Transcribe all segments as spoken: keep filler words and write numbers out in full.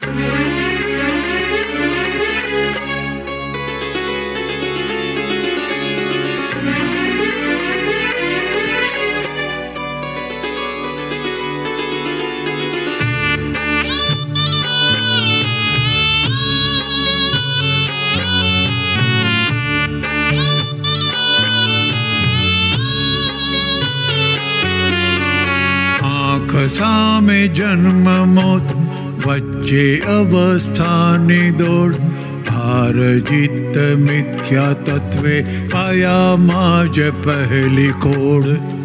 सामे जन्म मौत वच्चे अवस्थानी दौड़ हार जीत मिथ्या तत्वे आया माज पहली कोड़।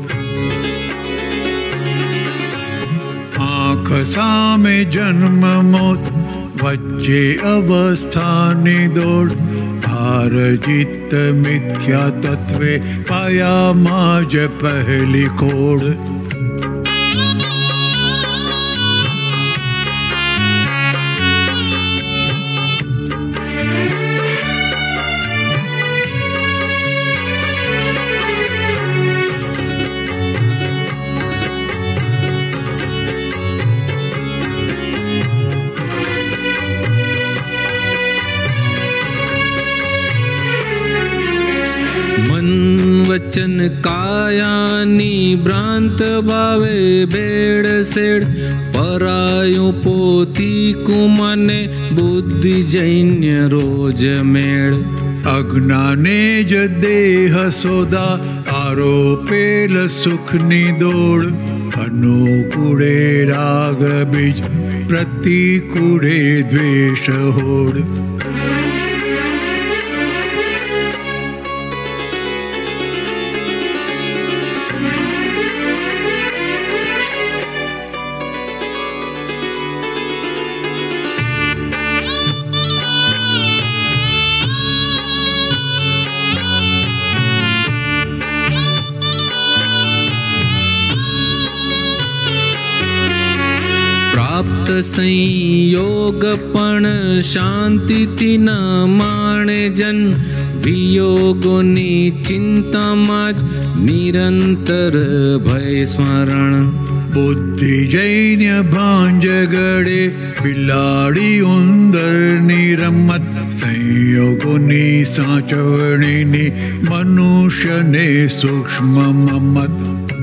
आँख सामे जन्म मौत वच्चे अवस्थानी दौड़ हार जीत मिथ्या तत्वे आया माज पहली कोड़। वचन कायानी भ्रांत भावे बेड़ सेड़ परायो पोती कुमाने बुद्धि जैन्य रोज मेड़। अज्ञाने ज देह सोदा आरोपेल सुखनी दौड़ अनुकूड़े राग बीज प्रतिकूड़े द्वेष होड़। प्राप्त संयोग पण शांति थी न माणे जन वियोगोनी चिंता माज निरंतर भय स्मरण। बुद्धि जैन्य भांज गड़े बिलाड़ी उंदर निरमत संयोगोनी साचवणिनी मनुष्य ने सूक्ष्म ममत।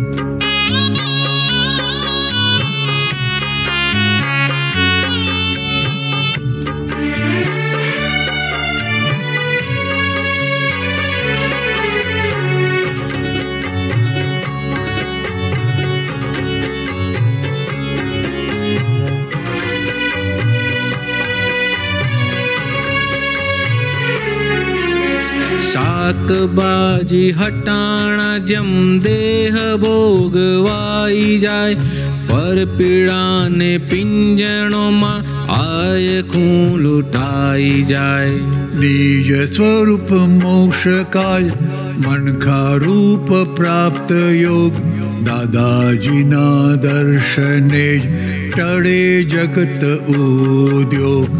शाकबाजी हटाना जम देह भोगवाई जाए पर पीड़ा ने पिंजणों मां आय खूं लुटाई जाए। निज स्वरूप मोक्ष काल मन का रूप प्राप्त योग दादाजी ना दर्शने टड़े जगत उद्योग।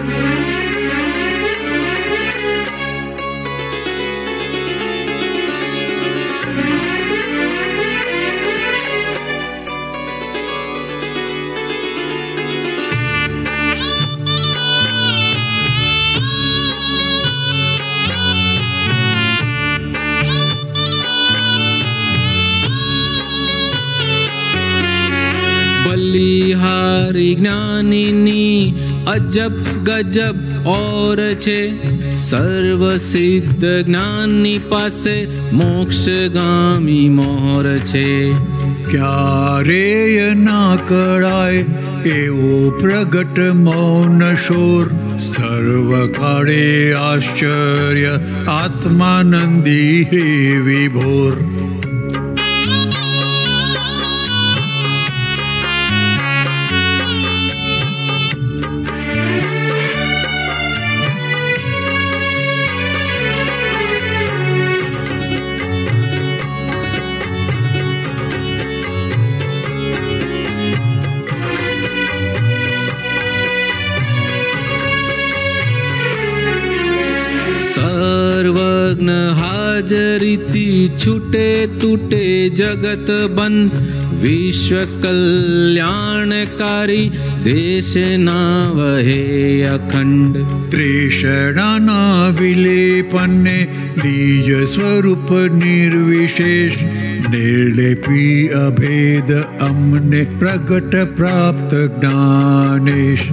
बलिहारी ज्ञानिनी अजब गजब और छे सर्व सिद्ध ज्ञानी पासे मोक्षगामी मोर छे। क्यारेय ना कराय एवो प्रगट मौन शोर सर्व काळे आश्चर्य आत्मानंदी हे विभोर। सर्वज्ञ हाजरीति छूटे टूटे जगत बन विश्व कल्याणकारी देश ना वहे अखंड। त्रिषणाना विलेपने बीज स्वरूप निर्विशेष, निर्लेपी अभेद अम्ने प्रगट प्राप्त ज्ञानेश।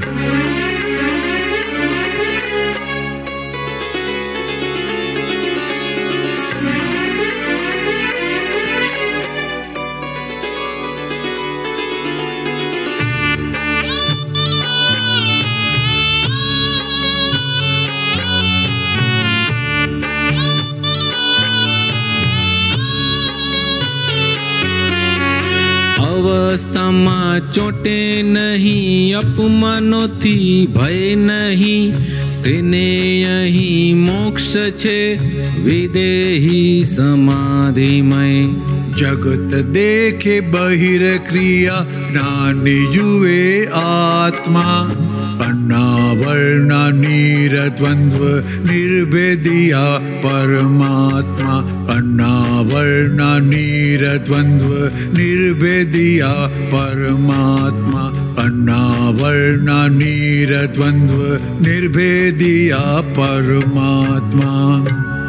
अवस्थाમાં ચોટે નહીં, અપમાનોથી ભય નહીં, તેને અહીં મોક્ષ છે વિદેહી સમાધિમય। जगत देखे बहिर क्रिया, ज्ञानी जुए आत्मा, अन्नावर्णा नीरद्वंद्व निर्भेदिया परमात्मा। अन्नावर्णा नीरद्वंद्व निर्भेदिया परमात्मा। अन्नावर्णा नीरद्वंद्व निर्भेदिया परमात्मा।